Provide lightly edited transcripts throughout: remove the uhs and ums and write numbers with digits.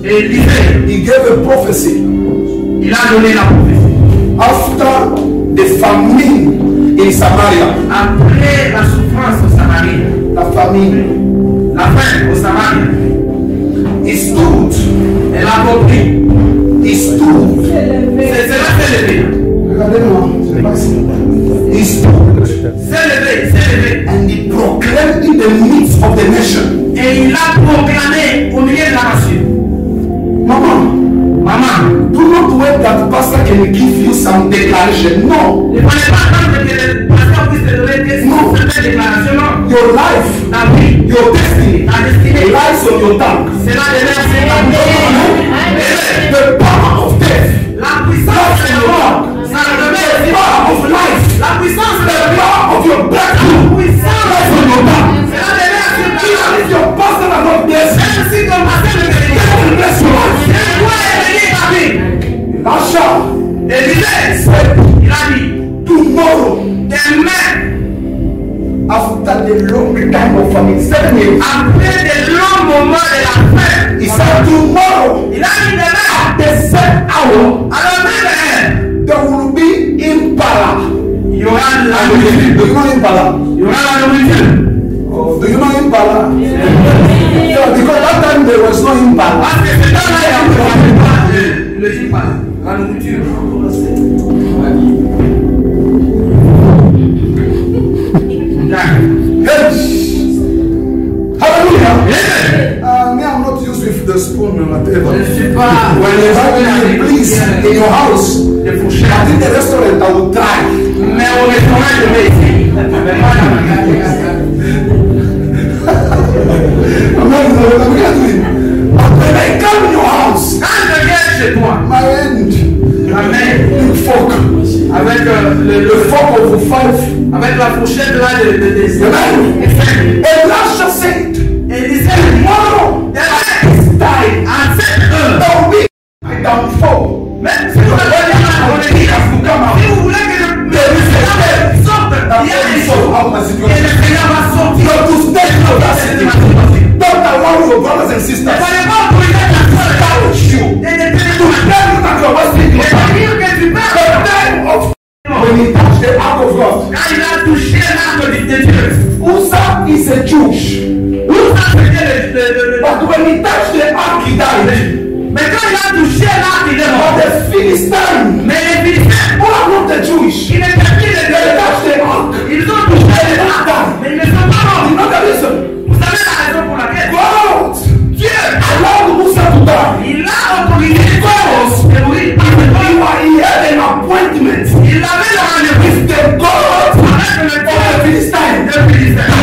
Et il disait, he gave a prophecy. Il a donné la prophétie. After the famine in Samaria. Après la souffrance au Samarie. La famine. La faim au Samarie. He stood. Elle a compris. He stood. C'est cela s'est levé. Regardez-moi. He stood. S'est levé. And he proclaimed in the midst of the nation. Et il a proclamé au milieu de la nation. Maman, do not wait that pastor can give you some declaration. No. Ne prenez pas attendre que le pasteur puisse te donner des déclarations. Your life, ta vie, your destiny, ta destinée lies on your tongue. C'est là de la The power of death, la puissance de la mort, ça the power of life, la puissance de the la power of your breakthrough, puissance lies on your tongue. C'est là de la Even if your pastor are not blessed, même si ton pasteur ne te they will bless your life. Asha, il a dit, tomorrow, demain, after the long time of famine, 7 years, après de longs moments de la faim, he said tomorrow, il a dit demain, at the same hour, alors there will be impala. il y aura la Do you know impala? il y aura la nourriture. Oh, do you know impala? Yeah, because that time there was no impala. Parce que c'est dans là, il y a le impala, la nourriture. Hallelujah. Me, I'm not used with the spoon or whatever. Je suis pas. When you have any please in your house, de I fourchette. think the restaurant I will try. Mais au restaurant, je vais essayer. But when I come in your house, Quand je viens chez toi, my hand, la main, big fork, avec the fork of 5. avec la fourchette là de Amen. Elisha said, et il disait, tomorrow demain, is time. à 7 heures, There will be a downfall. même si vous voulez que je sorte, il y a des choses. Et le Seigneur va sortir. Not to stay in that city. Don't allow your brothers and sisters to challenge you. To tell you that you're wasting your time. The time of when he touched the ark of God. Quand il a touché l'arbre de Dieu, Uzzah is a Jewish. c'était But when he touched the ark, he died. mais quand il a touché l'arbre, il est But mort. the Philistines, Mais les Philistins, who are not the Jewish, ils n'étaient plus they les touched the ark. ils ont touché l'arbre, mais ils ne sont pas morts. You know the reason? Vous savez la raison pour laquelle God Dieu allowed Musa to die. il a autorisé Dios. Oui, He had an appointment il avait le rendez-vous with the God avec le of the Dieu Philistines. de Philistins.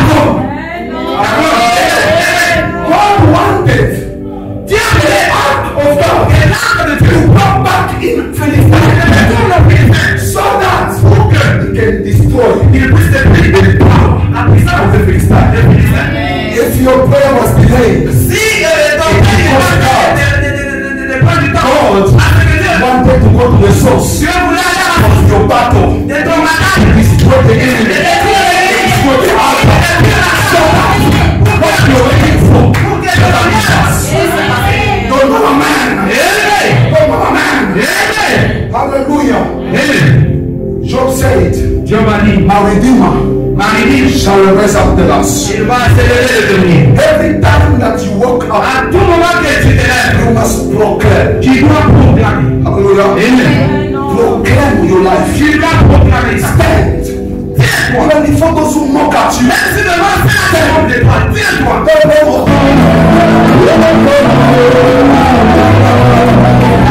God wanted Dieu the ark of God et l'arbre de Dieu to come back in Philistine so that he can destroy il puisse détruire the power la puissance of the Philistines. de Philistins. If your prayer was delayed, Si ton père n'est pas du temps, God parce que Dieu wanted to go to the source voulait aller à la of your battle, de ton malade. destroy the enemy, destroy the altar, so that what you're waiting for, Pour que je don't know a man, don't know a man. Hallelujah. Job said, Dieu m'a dit, my redeemer Marie, shall rise up the last. il va accélérer le devenir. Every time that you walk up, À tout moment que tu te lèves, you must proclaim. tu dois proclamer. Hallelujah. Amen. Proclaim your life. Tu dois proclamer ça. Stand. Even before those who mock at you. Même si devant c'est la de toi, tiens-toi.